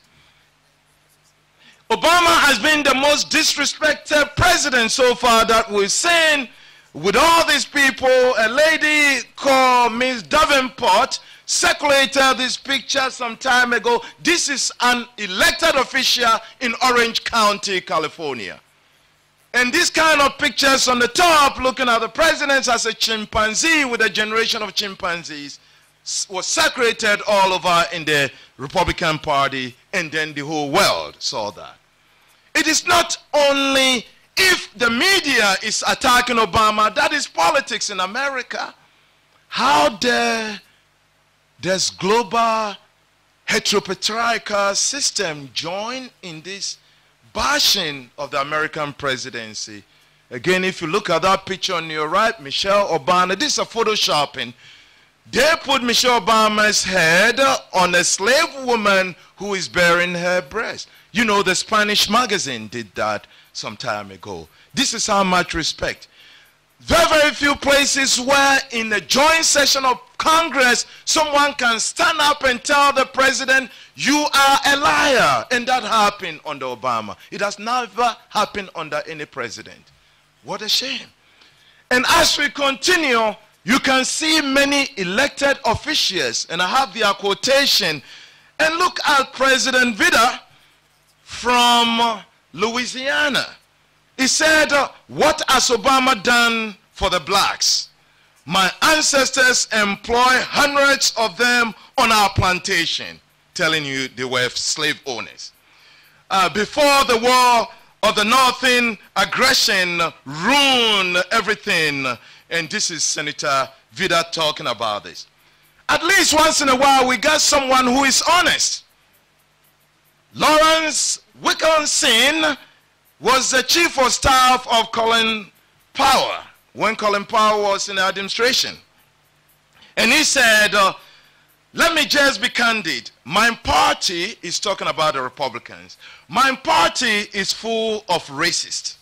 Obama has been the most disrespected president so far that we've seen. With all these people, a lady called Miss Davenport circulated this picture some time ago. This is an elected official in Orange County, California. And this kind of pictures on the top, looking at the president as a chimpanzee with a generation of chimpanzees, was circulated all over in the Republican Party, and then the whole world saw that. It is not only if the media is attacking Obama, that is politics in America. How dare this global heteropatriarchal system join in this bashing of the American presidency? Again, if you look at that picture on your right, Michelle Obama, this is a photoshopping. They put Michelle Obama's head on a slave woman who is bearing her breast. You know, the Spanish magazine did that some time ago. This is how much respect. Very, very few places where in a joint session of Congress, someone can stand up and tell the president, you are a liar. And that happened under Obama. It has never happened under any president. What a shame. And as we continue, you can see many elected officials, and I have their quotation. And look at President Vida from Louisiana. He said, what has Obama done for the blacks? My ancestors employed hundreds of them on our plantation, telling you they were slave owners. Uh, before the war of the Northern aggression ruined everything. And this is Senator Vida talking about this. At least once in a while, we got someone who is honest. Lawrence Wilkinson was the chief of staff of Colin Powell when Colin Powell was in the administration. And he said, uh, let me just be candid. My party is talking about the Republicans. My party is full of racists.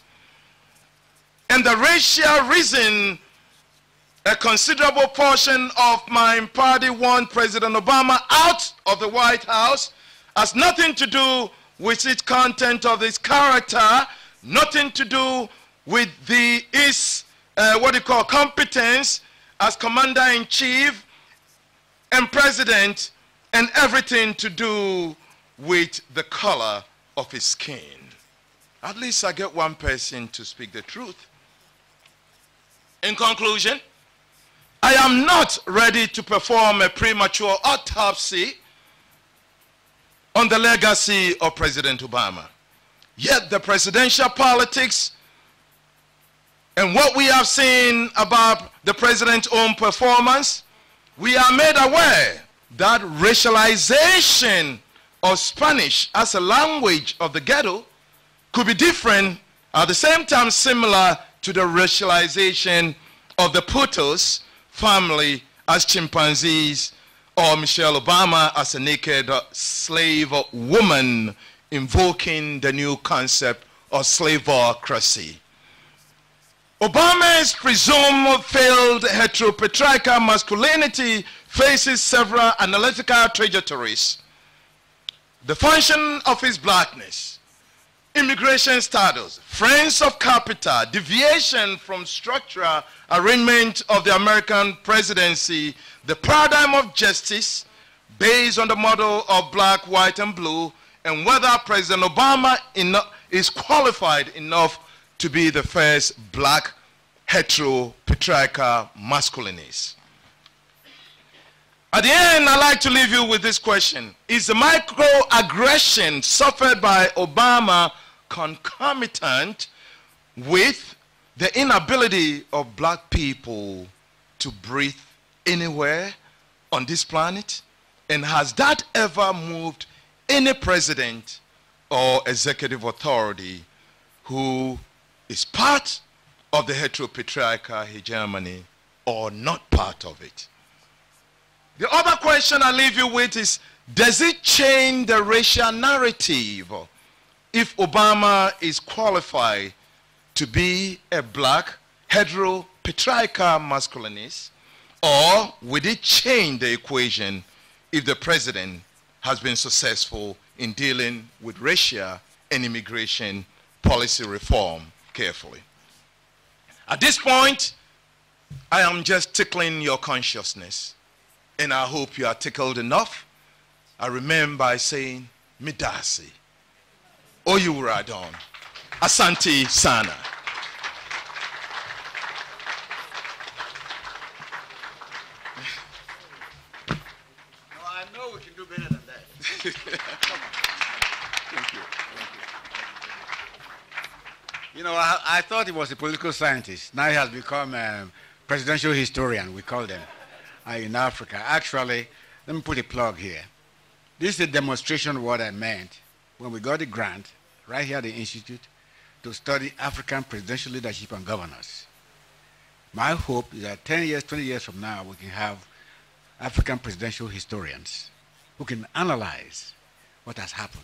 And the racial reason a considerable portion of my party want President Obama out of the White House has nothing to do with its content of his character, nothing to do with the his uh, what you call competence as commander-in-chief and president, and everything to do with the color of his skin. At least I get one person to speak the truth. In conclusion, I am not ready to perform a premature autopsy on the legacy of President Obama. Yet the presidential politics and what we have seen about the president's own performance, we are made aware that racialization of Spanish as a language of the ghetto could be different, at the same time similar to the racialization of the Putos family as chimpanzees, or Michelle Obama as a naked slave woman, invoking the new concept of slaveocracy. Obama's presumed failed heteropatriarchal masculinity faces several analytical trajectories. The function of his blackness, immigration status, friends of capital, deviation from structural arrangement of the American presidency, the paradigm of justice based on the model of black, white, and blue, and whether President Obama is qualified enough to be the first black heteropatriarchal masculinist. At the end, I'd like to leave you with this question. Is the microaggression suffered by Obama concomitant with the inability of black people to breathe anywhere on this planet? And has that ever moved any president or executive authority who is part of the heteropatriarchal hegemony or not part of it? The other question I leave you with is, does it change the racial narrative if Obama is qualified to be a black heteropatriarchal masculinist, or would it change the equation if the president has been successful in dealing with racial and immigration policy reform carefully? At this point, I am just tickling your consciousness, and I hope you are tickled enough. I remember by saying, Midasi, Oyuradon, Asante Sana. No, I know we can do better than that. Come on. Thank you. Thank you. You know, I, I thought he was a political scientist. Now he has become a presidential historian, we call them, uh, in Africa. Actually, let me put a plug here. This is a demonstration of what I meant when we got the grant right here at the Institute to study African presidential leadership and governance. My hope is that ten years, twenty years from now, we can have African presidential historians who can analyze what has happened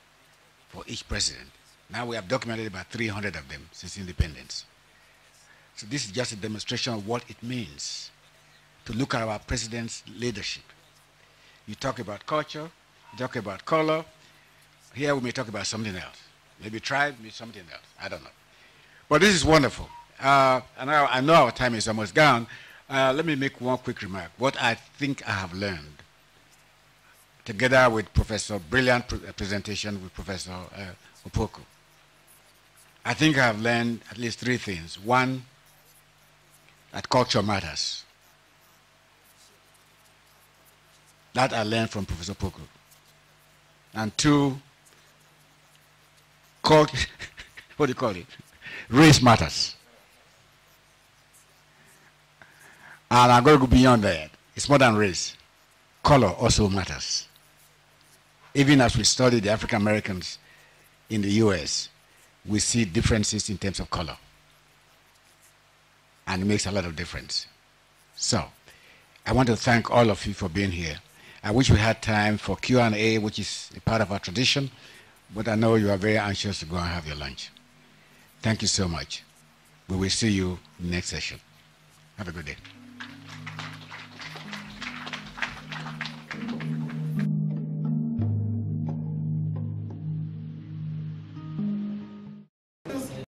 for each president. Now we have documented about three hundred of them since independence. So this is just a demonstration of what it means to look at our president's leadership. You talk about culture, you talk about color. Here we may talk about something else. Maybe tribe, maybe something else. I don't know. But this is wonderful. Uh, and I, I know our time is almost gone. Uh, let me make one quick remark. What I think I have learned, together with Professor brilliant pre presentation with Professor uh, Opoku, I think I have learned at least three things. One, that culture matters. That I learned from Professor Opoku. And two, cult what do you call it? Race matters. And I'm going to go beyond that. It's more than race. Color also matters. Even as we study the African Americans in the U S, we see differences in terms of color. And it makes a lot of difference. So, I want to thank all of you for being here. I wish we had time for Q and A, which is a part of our tradition, but I know you are very anxious to go and have your lunch. Thank you so much. We will see you next session. Have a good day.